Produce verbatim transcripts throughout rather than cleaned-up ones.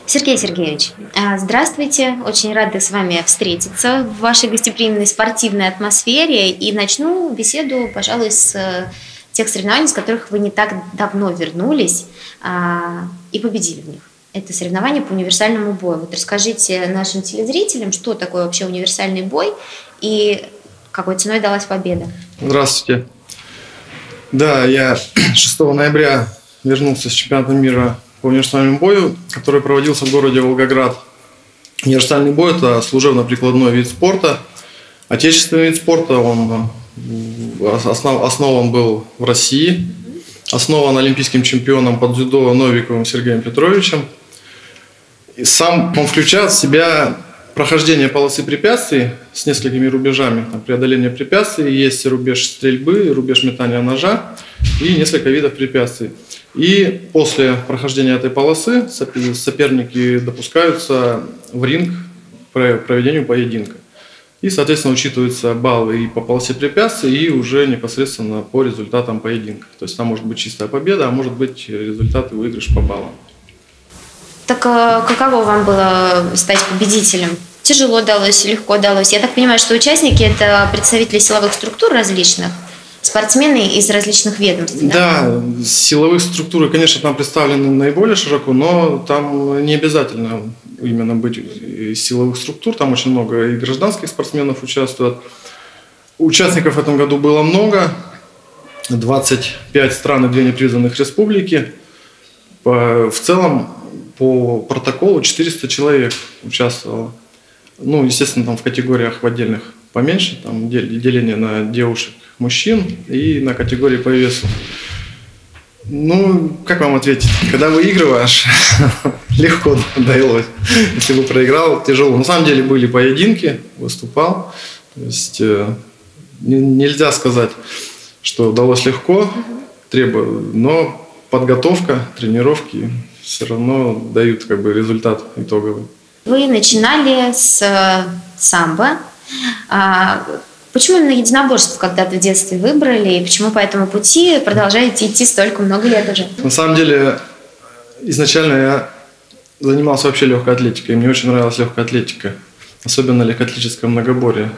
Сергей Сергеевич, здравствуйте. Очень рада с вами встретиться в вашей гостеприимной спортивной атмосфере. И начну беседу, пожалуй, с тех соревнований, с которых вы не так давно вернулись и победили в них. Это соревнования по универсальному бою. Вот расскажите нашим телезрителям, что такое вообще универсальный бой и какой ценой далась победа. Здравствуйте. Да, я шестого ноября вернулся с чемпионата мира по универсальному бою, который проводился в городе Волгоград. Универсальный бой – это служебно-прикладной вид спорта. Отечественный вид спорта, он основ, основан был в России, основан олимпийским чемпионом по дзюдо Новиковым Сергеем Петровичем. И сам он включает в себя прохождение полосы препятствий с несколькими рубежами, там, преодоление препятствий, есть рубеж стрельбы, рубеж метания ножа и несколько видов препятствий. И после прохождения этой полосы соперники допускаются в ринг к проведению поединка. И, соответственно, учитываются баллы и по полосе препятствий, и уже непосредственно по результатам поединка. То есть там может быть чистая победа, а может быть результат и выигрыш по баллам. Так каково вам было стать победителем? Тяжело далось, легко далось? Я так понимаю, что участники – это представители силовых структур различных, спортсмены из различных ведомств. Да, да, силовые структуры, конечно, там представлены наиболее широко, но там не обязательно именно быть из силовых структур, там очень много и гражданских спортсменов участвуют. Участников в этом году было много, двадцать пять стран и две непризнанных республики. В целом по протоколу четыреста человек участвовало. Ну, естественно, там в категориях в отдельных поменьше, там деление на девушек, мужчин и на категории по весу. Ну, как вам ответить? Когда выигрываешь, легко далось. Если бы проиграл, тяжело. На самом деле были поединки, выступал. То есть нельзя сказать, что удалось легко, требует, но подготовка, тренировки все равно дают как бы результат итоговый. Вы начинали с самбо. Почему именно единоборство когда-то в детстве выбрали, и почему по этому пути продолжаете идти столько много лет уже? На самом деле, изначально я занимался вообще легкой атлетикой, и мне очень нравилась легкая атлетика, особенно легкоатлетическое многоборье.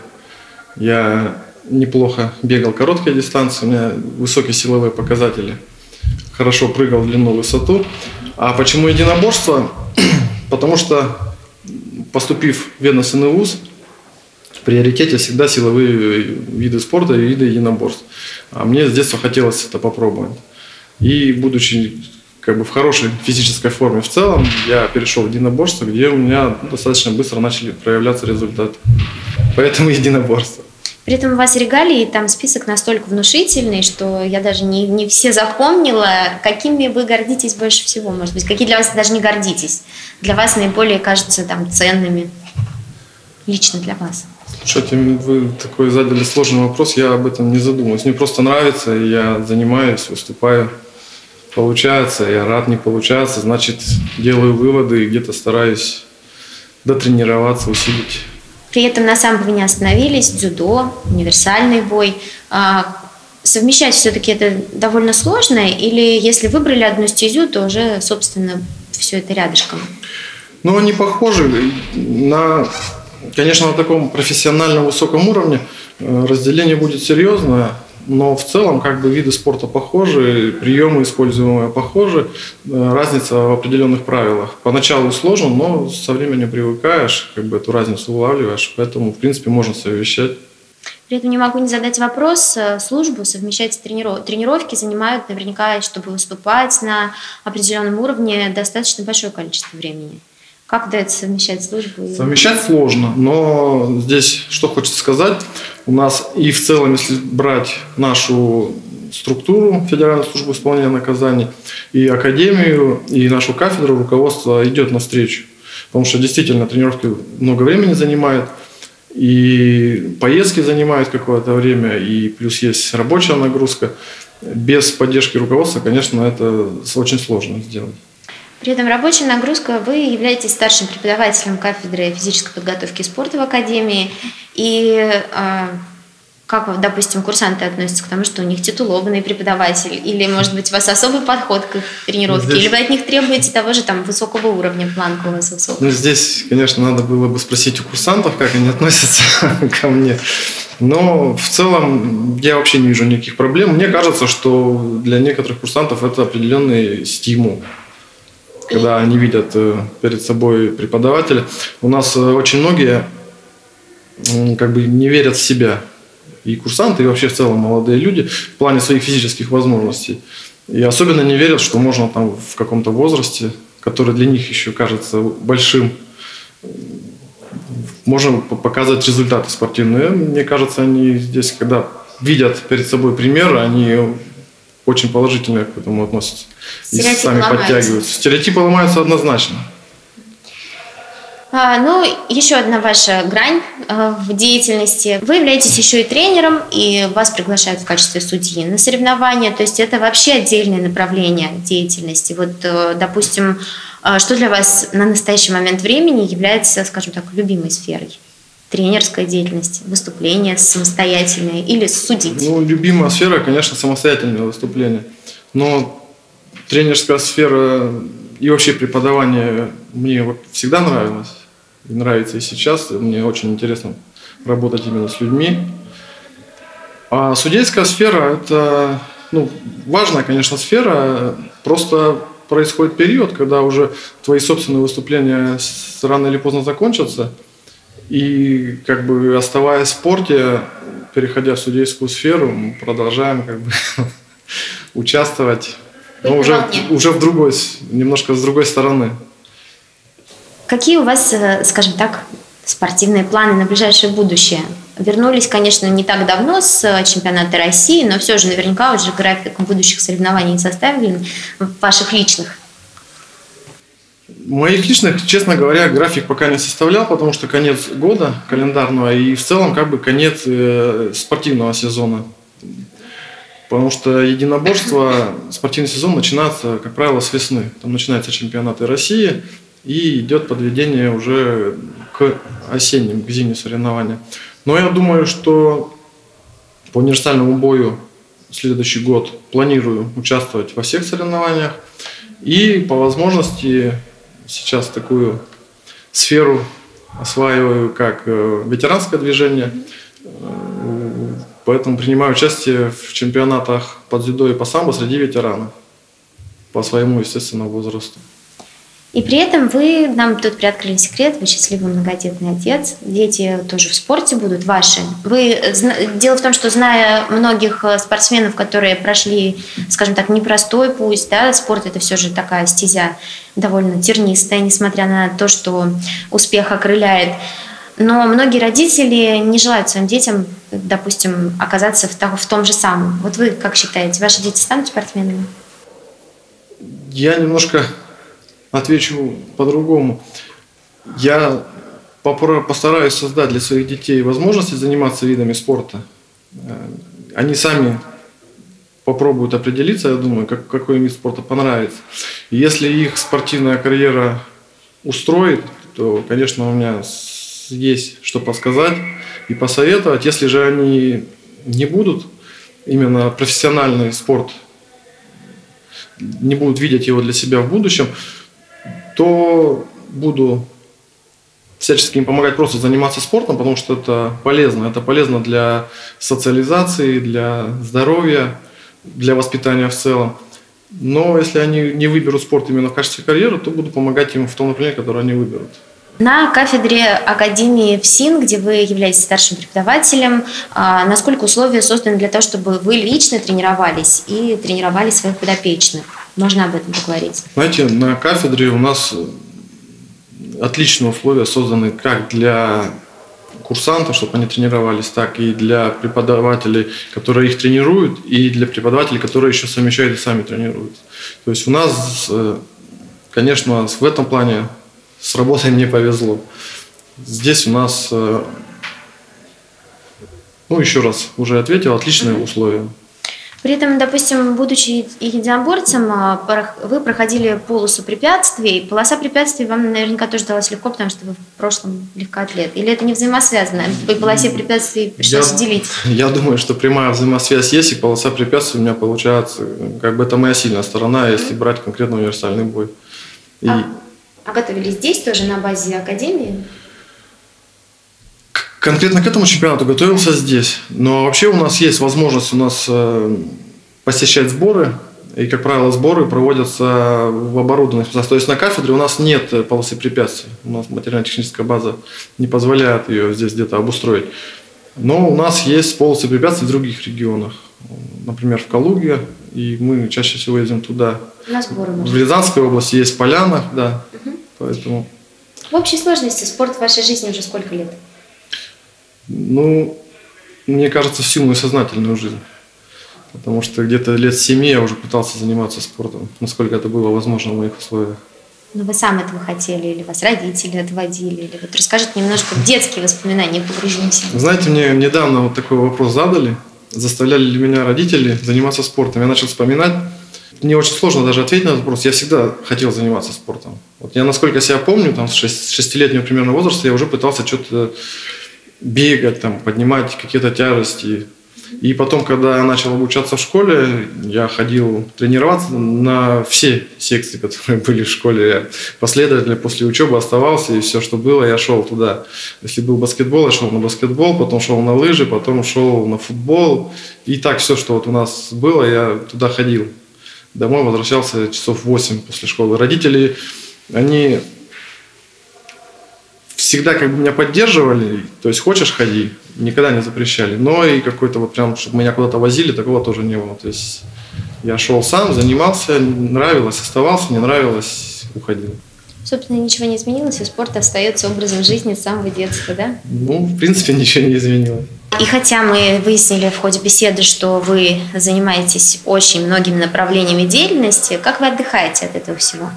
Я неплохо бегал короткие дистанции, у меня высокие силовые показатели, хорошо прыгал в длину, высоту. А почему единоборство? Потому что, поступив в ведомственный вуз, в приоритете всегда силовые виды спорта и виды единоборств. А мне с детства хотелось это попробовать. И будучи как бы в хорошей физической форме в целом, я перешел в единоборство, где у меня достаточно быстро начали проявляться результаты. Поэтому единоборство. При этом у вас регалии, там список настолько внушительный, что я даже не, не все запомнила. Какими вы гордитесь больше всего, может быть? Какие для вас даже не гордитесь? Для вас наиболее кажутся там ценными? Лично для вас. Слушайте, вы такой задали сложный вопрос, я об этом не задумываюсь. Мне просто нравится, я занимаюсь, выступаю. Получается, я рад, не получается, значит, делаю выводы и где-то стараюсь дотренироваться, усилить. При этом на самбо вы не остановились, дзюдо, универсальный бой. Совмещать все-таки это довольно сложно, или если выбрали одну стезю, то уже, собственно, все это рядышком? Ну, они похожи. На, конечно, на таком профессиональном высоком уровне разделение будет серьезное, но в целом как бы виды спорта похожи, приемы используемые похожи, разница в определенных правилах. Поначалу сложно, но со временем привыкаешь, как бы эту разницу улавливаешь, поэтому в принципе можно совмещать. При этом не могу не задать вопрос, службу совмещать с трениров... тренировки занимают наверняка, чтобы выступать на определенном уровне, достаточно большое количество времени. Как удается совмещать службу? И... Совмещать сложно, но здесь что хочется сказать. У нас и в целом, если брать нашу структуру Федеральной службы исполнения наказаний, и академию, и нашу кафедру, руководство идет навстречу. Потому что действительно тренировки много времени занимают, и поездки занимают какое-то время, и плюс есть рабочая нагрузка. Без поддержки руководства, конечно, это очень сложно сделать. При этом рабочая нагрузка, вы являетесь старшим преподавателем кафедры физической подготовки и спорта в Академии. И э, Как, допустим, курсанты относятся к тому, что у них титулованный преподаватель? Или, может быть, у вас особый подход к их тренировке? Здесь... Или вы от них требуете того же там высокого уровня, планка у вас высокая? Ну, здесь, конечно, надо было бы спросить у курсантов, как они относятся ко мне. Но в целом я вообще не вижу никаких проблем. Мне кажется, что для некоторых курсантов это определенный стимул, когда они видят перед собой преподавателя. У нас очень многие как бы не верят в себя. И курсанты, и вообще в целом молодые люди в плане своих физических возможностей. И особенно не верят, что можно там в каком-то возрасте, который для них еще кажется большим, можно показать результаты спортивные. Мне кажется, они здесь, когда видят перед собой примеры, они очень положительно к этому относятся. И сами подтягиваются. Стереотипы ломаются однозначно. А, ну, еще одна ваша грань э, в деятельности. Вы являетесь еще и тренером, и вас приглашают в качестве судьи на соревнования. То есть это вообще отдельное направление деятельности. Вот, э, допустим, э, что для вас на настоящий момент времени является, скажем так, любимой сферой? Тренерская деятельность, выступления самостоятельные или судить? Ну, любимая сфера, конечно, самостоятельное выступление. Но тренерская сфера и вообще преподавание мне всегда нравилось. И нравится и сейчас. Мне очень интересно работать именно с людьми. А судейская сфера – это ну, важная, конечно, сфера. Просто происходит период, когда уже твои собственные выступления рано или поздно закончатся. И как бы оставаясь в спорте, переходя в судейскую сферу, мы продолжаем как бы участвовать, но уже, уже в другой, немножко с другой стороны. Какие у вас, скажем так, спортивные планы на ближайшее будущее? Вернулись, конечно, не так давно с чемпионата России, но все же наверняка уже график будущих соревнований составлен, ваших личных. Моих личных, честно говоря, график пока не составлял, потому что конец года календарного и в целом как бы конец э, спортивного сезона. Потому что единоборство, спортивный сезон начинается, как правило, с весны. Там начинаются чемпионаты России и идет подведение уже к осенним, к зимним соревнованиям. Но я думаю, что по универсальному бою в следующий год планирую участвовать во всех соревнованиях и по возможности сейчас такую сферу осваиваю как ветеранское движение, поэтому принимаю участие в чемпионатах по дзюдо и по самбо среди ветеранов по своему, естественно, возрасту. И при этом вы нам тут приоткрыли секрет, вы счастливый многодетный отец, дети тоже в спорте будут ваши. Вы, дело в том, что зная многих спортсменов, которые прошли, скажем так, непростой путь, да, спорт это все же такая стезя довольно тернистая, несмотря на то, что успех окрыляет. Но многие родители не желают своим детям, допустим, оказаться в, в том же самом. Вот вы как считаете, ваши дети станут спортсменами? Я немножко отвечу по-другому. Я постараюсь создать для своих детей возможности заниматься видами спорта. Они сами попробуют определиться, я думаю, как, какой им вид спорта понравится. И если их спортивная карьера устроит, то, конечно, у меня есть что подсказать и посоветовать. Если же они не будут именно профессиональный спорт, не будут видеть его для себя в будущем, то буду всячески им помогать просто заниматься спортом, потому что это полезно. Это полезно для социализации, для здоровья, для воспитания в целом. Но если они не выберут спорт именно в качестве карьеры, то буду помогать им в том направлении, которое они выберут. На кафедре Академии ФСИН, где вы являетесь старшим преподавателем, насколько условия созданы для того, чтобы вы лично тренировались и тренировали своих подопечных? Можно об этом поговорить? Знаете, на кафедре у нас отличные условия созданы как для курсантов, чтобы они тренировались, так и для преподавателей, которые их тренируют, и для преподавателей, которые еще совмещают и сами тренируют. То есть у нас, конечно, в этом плане с работой мне повезло. Здесь у нас, ну еще раз уже ответил, отличные условия. При этом, допустим, будучи единоборцем, вы проходили полосу препятствий. Полоса препятствий вам наверняка тоже далась легко, потому что вы в прошлом легкоатлет. Или это не взаимосвязано? По полосе препятствий пришлось я, делить? Я думаю, что прямая взаимосвязь есть, и полоса препятствий у меня получается, как бы это моя сильная сторона, если брать конкретно универсальный бой. И... А, а готовились здесь тоже на базе академии? Конкретно к этому чемпионату готовился здесь. Но вообще у нас есть возможность у нас э, посещать сборы. И, как правило, сборы проводятся в оборудованных местах. То есть на кафедре у нас нет полосы препятствий. У нас материально-техническая база не позволяет ее здесь где-то обустроить. Но у нас есть полосы препятствий в других регионах. Например, в Калуге. И мы чаще всего ездим туда. На сборы, в Рязанской области есть Поляна, да. Угу. Поэтому... В общей сложности спорт в вашей жизни уже сколько лет? Ну, мне кажется, всю мою сознательную жизнь. Потому что где-то лет семи я уже пытался заниматься спортом, насколько это было возможно в моих условиях. Ну, вы сам этого хотели, или вас родители отводили, или вот расскажите немножко детские воспоминания, погрузимся. Знаете, мне недавно вот такой вопрос задали, заставляли ли меня родители заниматься спортом. Я начал вспоминать. Мне очень сложно даже ответить на этот вопрос. Я всегда хотел заниматься спортом. Вот я, насколько себя помню, там, с шестилетнего примерно возраста я уже пытался что-то бегать, там, поднимать какие-то тяжести. И потом, когда я начал обучаться в школе, я ходил тренироваться на все секции, которые были в школе. Я последовательно после учебы оставался, и все, что было, я шел туда. Если был баскетбол, я шел на баскетбол, потом шел на лыжи, потом шел на футбол. И так все, что вот у нас было, я туда ходил. Домой возвращался часов восемь после школы. Родители, они... всегда как бы меня поддерживали, то есть хочешь ходи, никогда не запрещали. Но и какой-то вот прям, чтобы меня куда-то возили, такого тоже не было. То есть я шел сам, занимался, нравилось, оставался, не нравилось, уходил. Собственно, ничего не изменилось, и спорт остается образом жизни с самого детства, да? Ну, в принципе, ничего не изменилось. И хотя мы выяснили в ходе беседы, что вы занимаетесь очень многими направлениями деятельности, как вы отдыхаете от этого всего?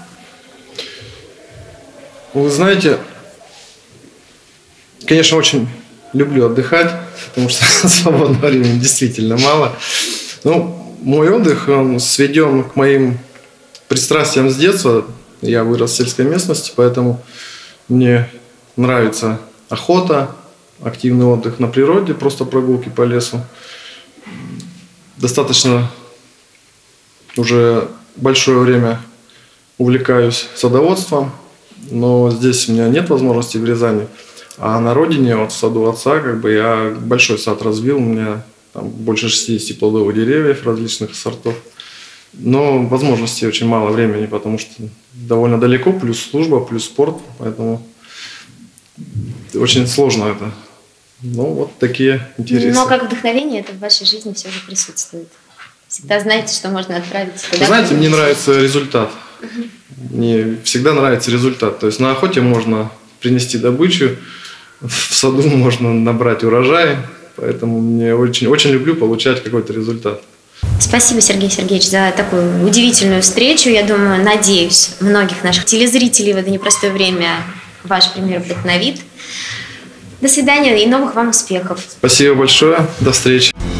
Вы знаете... Конечно, очень люблю отдыхать, потому что свободного времени действительно мало. Ну, мой отдых, он сведен к моим пристрастиям с детства. Я вырос в сельской местности, поэтому мне нравится охота, активный отдых на природе, просто прогулки по лесу. Достаточно уже большое время увлекаюсь садоводством, но здесь у меня нет возможности в Рязани. А на родине, вот в саду отца, как бы я большой сад развил, у меня там больше шестидесяти плодовых деревьев различных сортов. Но возможностей очень мало времени, потому что довольно далеко, плюс служба, плюс спорт, поэтому очень сложно это. Ну, вот такие интересы. Но как вдохновение это в вашей жизни все же присутствует. Всегда знаете, что можно отправиться туда. Знаете, мне нравится результат. Угу. Мне всегда нравится результат. То есть на охоте можно принести добычу, в саду можно набрать урожай, поэтому мне очень, очень люблю получать какой-то результат. Спасибо, Сергей Сергеевич, за такую удивительную встречу. Я думаю, надеюсь, многих наших телезрителей в это непростое время ваш пример вдохновит. До свидания и новых вам успехов. Спасибо большое. До встречи.